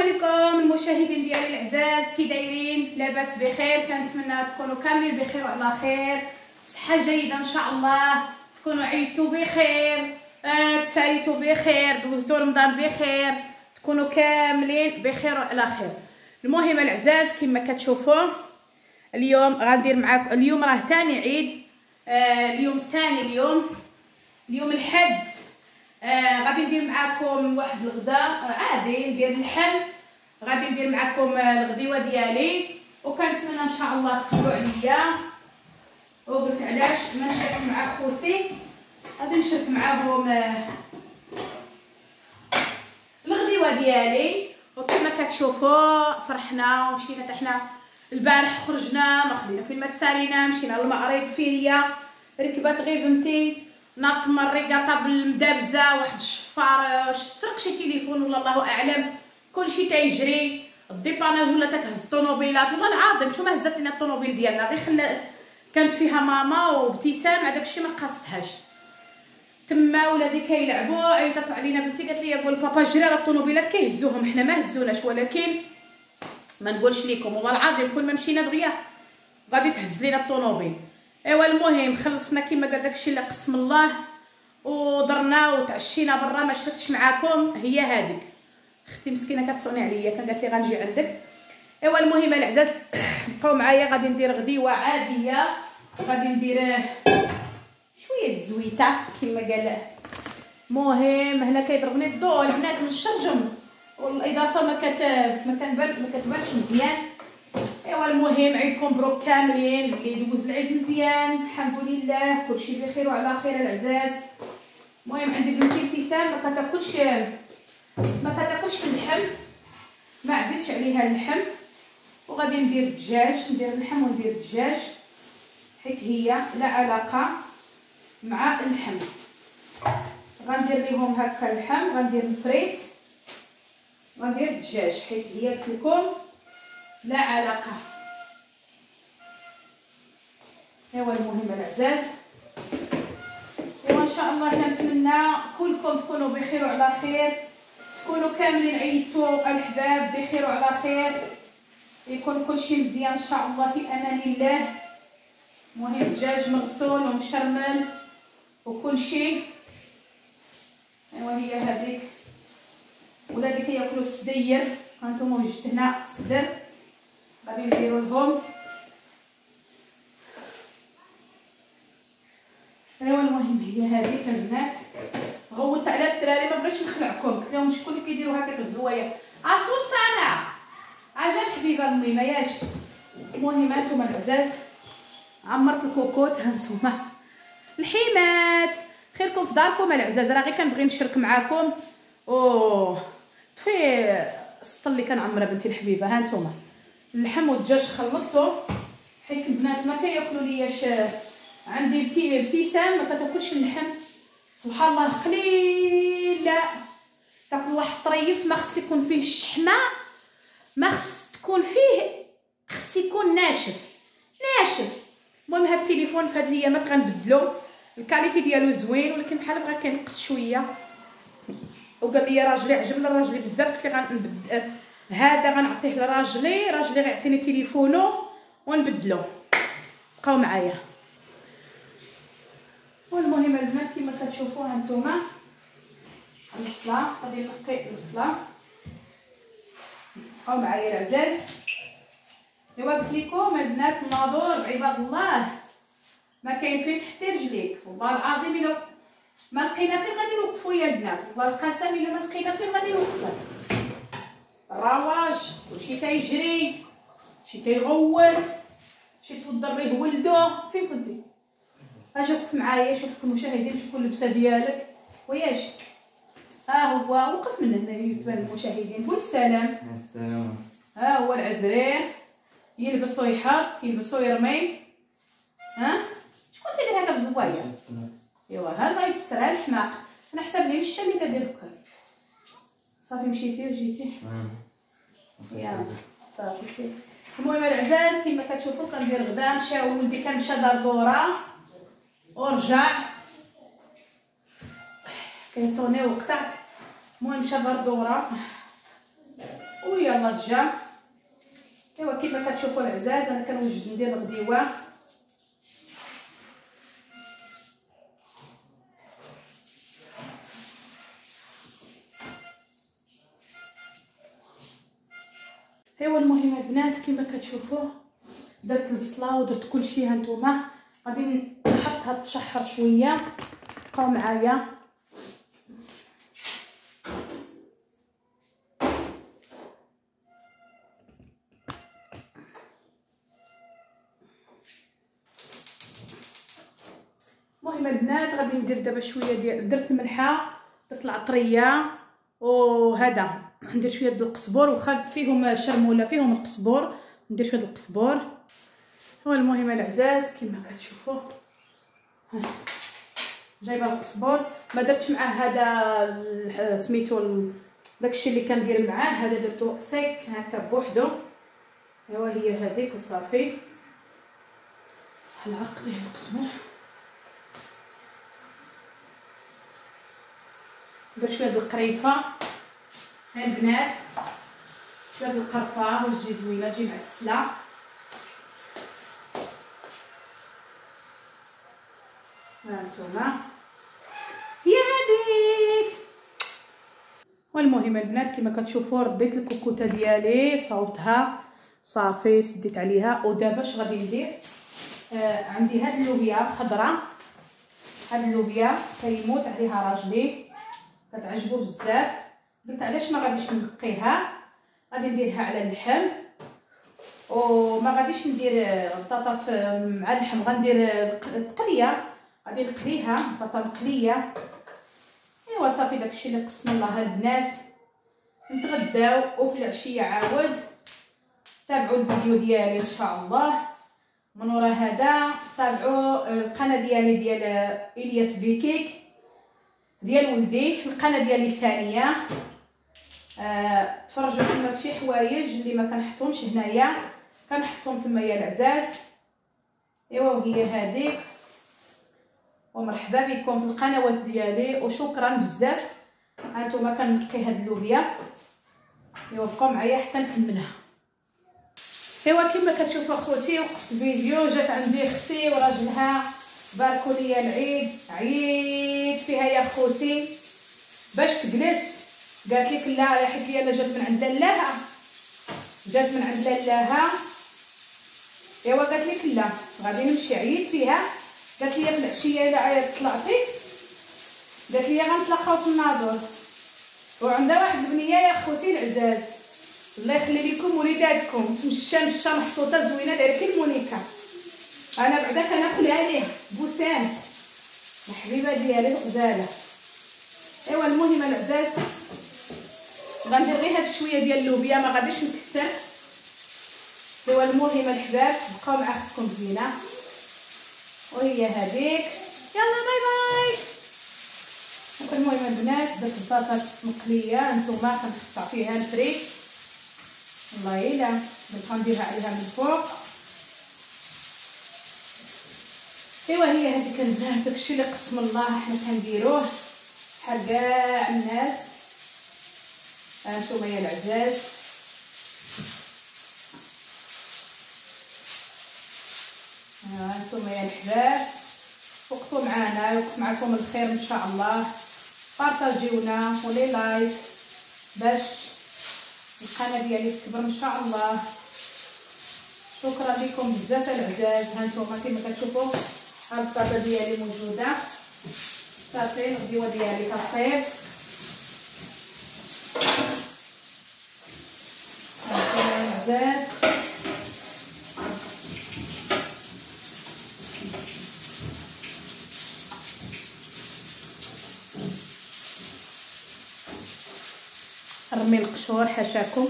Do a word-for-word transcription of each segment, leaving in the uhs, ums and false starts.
عليكم المشاهدين ديالي العزاز، كي دايرين؟ لاباس بخير؟ كنتمنى تكونوا كاملين بخير وعلى خير، صحه جيده ان شاء الله، تكونوا عيدتوا بخير، آه، تساليتوا بخير، دوزتوا رمضان بخير، تكونوا كاملين بخير وعلى خير. المهم العزاز كما كتشوفوا اليوم غندير معاكم، اليوم راه ثاني عيد، آه اليوم الثاني، اليوم اليوم الحد، آه غادي ندير معاكم واحد الغداء عادي، ندير اللحم، غادي ندير معاكم الغديوه ديالي، وكنتمنى ان شاء الله تقبلوا عليا. وقلت علاش ما نشارك مع خوتي، غادي نشارك معاهم آه الغديوه ديالي. وكما كتشوفوا فرحنا ومشينا حتى حنا البارح، خرجنا ما خلينا فين ما تسالينا، مشينا للمعرض فيريا، ركبات غير بنتي ناط مريقه بالمدابزه، واحد الشفار سرق شي تليفون ولا الله اعلم، كلشي تيجري، الديباناج ولا تتهز الطوموبيلات، والله العظيم شو ما هزت لنا الطوموبيل ديالنا، غير خلا كانت فيها ماما وابتسام، هذاك الشيء ما قاصتهاش تما. ولادي كيلعبوا، عيطت علينا بنتي قالت لي قول بابا جري على الطوموبيلات كيهزوهم، حنا ما هزوناش، ولكن ما نقولش لكم والله العظيم كل ما مشينا دغيا غادي تهز لينا الطوموبيل. ايوا المهم خلصنا كما قال داكشي اللي قسم الله، ودرنا وتعشينا برا، ما شركتش معاكم، هي هذيك اختي مسكينه كتصوني عليا، كان قالت لي غنجي عندك. ايوا المهم العزاز بقاو معايا، غادي ندير غديوه عاديه، غادي ندير شويه الزويته كما قال. المهم هنا كيضربني الضوء البنات من الشرجم، والاضافه ما كت ما كنبان ما كتبانش مزيان. ايوا المهم عيدكم مبروك كاملين، اللي دوز العيد مزيان الحمد لله، كلشي بخير وعلى خير العزاز. المهم عندي بنتي ابتسام ما كتاكلش ما كتاكلش اللحم، ما عزيتش عليها اللحم، وغادي ندير الدجاج، ندير اللحم وندير الدجاج، حيت هي لا علاقه مع اللحم. غندير ليهم هكا اللحم، غندير الفريت، غندير الدجاج، حيت هي قلت لكم لا علاقه. ايوا المهم العزاز، وان شاء الله كنتمنى كلكم تكونوا بخير وعلى خير، تكونوا كاملين عيدتوا الحباب بخير وعلى خير، يكون كلشي مزيان ان شاء الله في امان الله. المهم الدجاج مغسول ومشرمل وكلشي. ايوا هي هذيك، ولادي كياكلوا السدير، هانتوما وجدت هنا الصدر غادي نديرو لهم. ايوا المهم هي هذيك البنات، غوت على الدراري ما بغيتش نخلعكم، قلت لهم شكون اللي كيديروا هكاك الزوايا، اسلطانه اجا الحبيبه الميمه ياش. المهم هانتوما العزاز عمرت الكوكوت، هانتوما الحيمات، خيركم في داركم العزاز، راه غير كنبغي نشارك معاكم. او طفي السطل اللي كنعمرها بنتي الحبيبه، هانتوما اللحم والدجاج خلطته، حيت البنات ما كياكلوا لياش، عندي بتي ابتسام ما كتاكلش اللحم سبحان الله قليله، تاكل واحد الطريف ما خص يكون فيه الشحمه، ما خص تكون فيه، خص يكون ناشف ناشف. المهم هاد التليفون في هاد الايامات غنبدلو، الكاليتي ديالو زوين ولكن بحال بغا كينقص شويه، وقال لي راجلي عجبني راجلي بزاف، قلت لي غنبدل هذا غنعطيه لراجلي، راجلي غيعطيني تليفونو ونبدلو. بقاو معايا. والمهم البنات كما كتشوفوا هانتوما البصله، غادي نقي البصله، بقاو معايا العزاز. ايوا قلت لكم البنات الناظور بعباد الله ما كاين فين تحطي رجليك، والله العظيم الا ما لقينا فين غادي نوقفوا يا البنات، والله القسم الا ما لقينا فين غادي نوقفوا. الرواج كلشي تيجري، شي تيغوت، شي توضر به ولدو، فين كنتي؟ اجي وقف معايا، شوفك المشاهدين شوفوا اللبسه ديالك وياش، ها هو وقف من هنا يتبان المشاهدين، قول السلام. السلام. ها هو العزرين يلبس ويحط، يلبس ويرمي، ها شكون تيدير هكا بزوايا؟ ايوا ها الله يسترها الحماق، انا حسابني مشى اللي كدير بكا، صافي مشيتي وجيتي يا صافي سير. المهم العزاز كما كتشوفوا كندير غدا، مشى ولدي كان مشى دار دورة ورجع كيصوني وقطع، المهم مشى دار دورة وي ديال لاجام. ايوا كيما كتشوفوا العزاز انا كنوجد ندير الغديوه. ايوا المهم البنات كيما كتشوفوا درت البصله ودرت كلشي. هانتوما غادي نحطها تشحر شويه. بقاو معايا. المهم البنات غادي ندير دابا شويه ديال درت الملحه درت العطريه وهذا ندير شويه ديال القزبور واخا فيهم شرموله فيهم القزبور ندير شويه ديال القزبور. هو المهم العزاز كما كتشوفوا جايبه القزبور ما درتش معاه هذا سميتو داكشي اللي كندير معاه هذا درتو سيك هكا بوحدو. ايوا هي هذيك وصافي. العرق ديال القزبور درت شويه ديال القريفه. ها البنات شويه ديال القرفه واش تجي زوينه تجي معسله. ها نتوما هي هذيك. والمهم البنات كما كتشوفوا رديت الكوكوطه ديالي صوبتها صافي سديت عليها. ودابا اش غادي ندير؟ آه عندي هاد اللوبيا خضراء. هاد اللوبيا كيموت عليها راجلي كتعجبو بزاف. قلت علاش ما غاديش نقيها غادي نديرها على اللحم وما غاديش ندير البطاطا مع اللحم غندير التقليه غادي نقليها بطاطا مقليه. ايوا صافي داكشي اللي قسم الله البنات. نتغداو وفي العشيه عاود تابعوا الفيديو ديالي ان شاء الله. من ورا هذا تابعوا القناه ديالي ديال الياس بيكيك ديال ولدي القناه ديالي الثانيه. آه، تفرجوا فيما فشي حوايج اللي ما كنحطهمش هنايا كنحطهم تمايا العزاز. ايوا وهي هذيك. ومرحبا بكم في القنوات ديالي وشكرا بزاف. هانتوما كنقي هاد اللوبيا. ايوا بقاو معايا حتى نكملها. ايوا كما كتشوفوا اخوتي وقفت الفيديو جات عندي اختي وراجلها باركوا لي العيد عيد فيها يا خوتي باش تجلس. قالت لك لا ريحت لي انا جات من عند لاها جات من عند لاها. ايوا قالت لك لا غادي نمشي عيد فيها. قالت لي في العشيه الا عيط طلعتي قالت لي غنتلاقاو في الناظور. وعندها واحد البنيه يا خوتي العزاز الله يخلي لكم وليداتكم مشى مشى محطوطه زوينه دايره كي المونيكا. انا بعدا كناكل عليها بوسان الحبيبه ديالي الغزاله. ايوا المهم العزاز غندير غير هاد شويه ديال اللوبيا ما غاديش نكثر. ايوا المهم الحباب بقاو مع اختكم زينه. وهي هذيك يلا باي باي. المهم البنات درت البطاطا مقليه نتوما كنقطع فيها الفريك والله الا نبقى نديرها عليها من الفوق. ايوا هي هذيك البنات داكشي اللي قسم الله حنا كنديروه بحال كاع الناس. هانتوما يا العزاز هانتوما يا الحباب وقفوا معنا يوقف معكم الخير ان شاء الله. بارطاجيونا ولي لايك باش القناه ديالي تكبر ان شاء الله. شكرا لكم بزاف العزاز. هانتوما كما كتشوفوا البطاطا ديالي موجوده صافي الغديوه ديالي كطيب. هانتوما العزاز رمي القشور حاشاكم.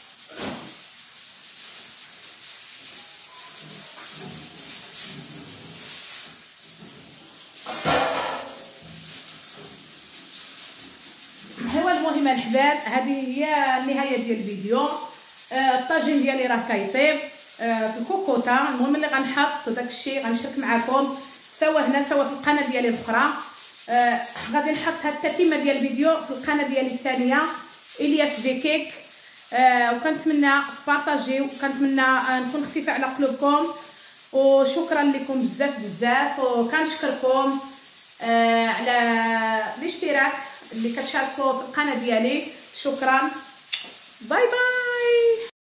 هو المهم الحباب هذه هي النهايه ديال الفيديو. آه الطاجين ديالي راه كيطيب آه في الكوكوطه. المهم اللي غنحط داكشي غنشارك معكم سواء هنا سواء في القناه ديالي الاخرى. آه غادي نحط هاد التتمه ديال الفيديو في القناه ديالي الثانيه الياس بيكيك. آه وكنتمنى بارطاجيو، وكنتمنى آه نكون خفيفه على قلوبكم. وشكرا لكم بزاف بزاف، وكنشكركم آه على الاشتراك اللي كتشاركوا في القناه ديالي. شكرا، باي باي.